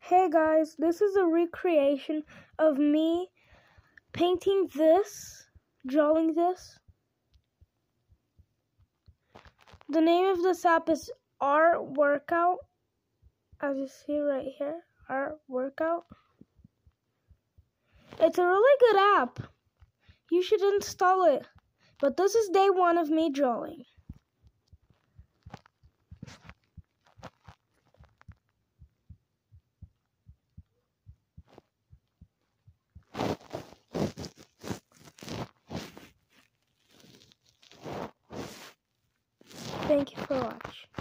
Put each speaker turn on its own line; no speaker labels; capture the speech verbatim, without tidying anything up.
Hey guys, this is a recreation of me painting this, drawing this. The name of this app is Art Workout, as you see right here, Art Workout. It's a really good app. You should install it. But this is day one of me drawing. Thank you for watching.